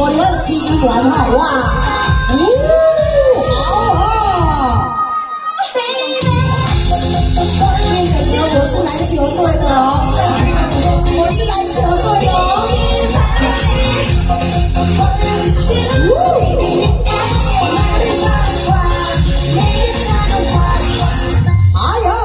哦，你们奇迹团哈，哇，好哦。我是篮球队的哦，我是篮球队的哦。哎呀！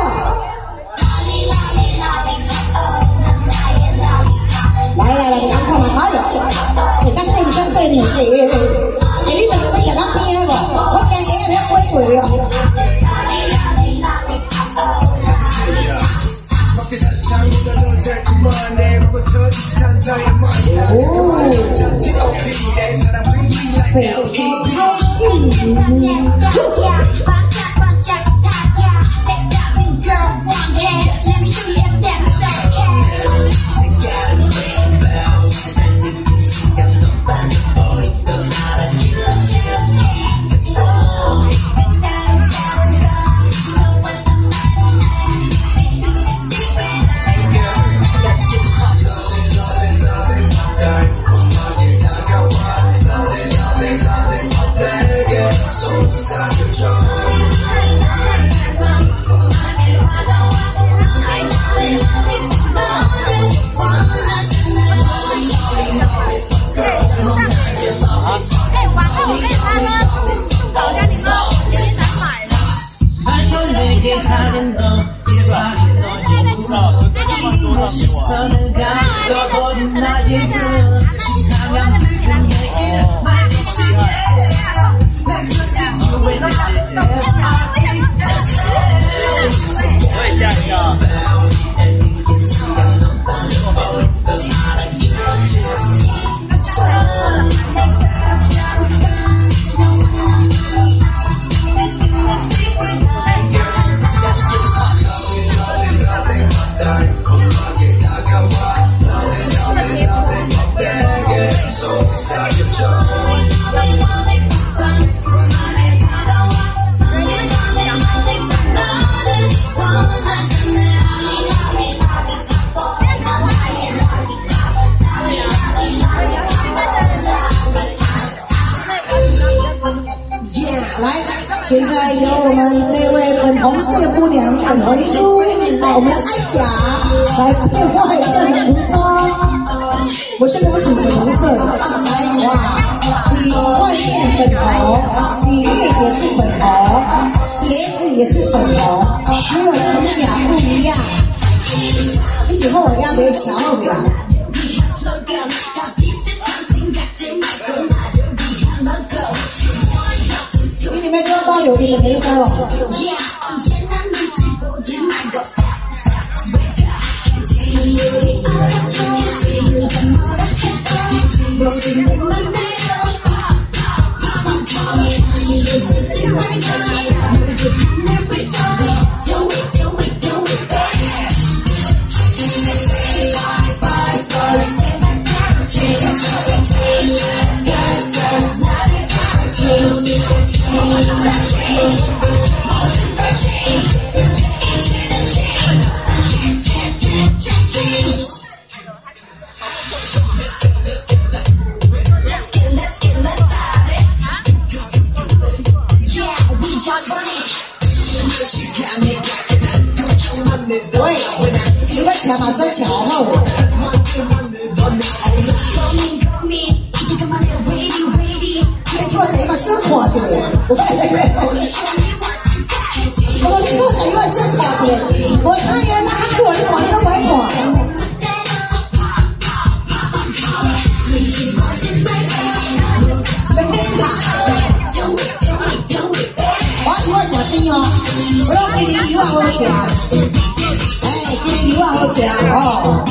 来，你看嘛，哎呀，较细呢，哎，你两个要行到边无？我惊下你飞过了。现在由我们这位粉红色的姑娘粉红珠，我们的爱甲来变化一下服装。我是不仅粉红色的，来哇，里外面粉红，里面也是粉红，鞋子也是粉红，只有指甲不一样。你以后我要留长后边。你们知道到柳林的梅花了？喂，你们抢马上抢好我。我这个生活着，我说这个生活着，我那原来过你看你都没看。我吃甜哦，我要给你1万好吃，哎，给你1万好吃哦。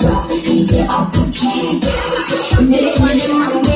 你